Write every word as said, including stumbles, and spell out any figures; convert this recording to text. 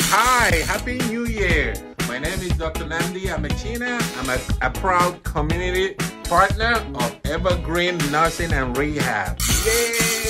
Hi, Happy New Year. My name is Doctor Nandi Amaechina. I'm a, a proud community partner of Evergreen Nursing and Rehab. Yay!